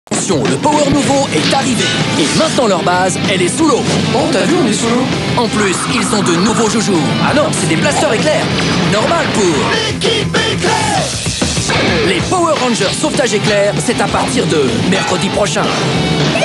Attention, le power nouveau est arrivé. Et maintenant leur base, elle est sous l'eau. Oh, t'as vu, on est sous l'eau. En plus, ils ont de nouveaux joujoux. Ah non, c'est des blasters éclairs. Normal pour L'équipe éclair. les Power Rangers Sauvetage Éclair, c'est à partir de mercredi prochain.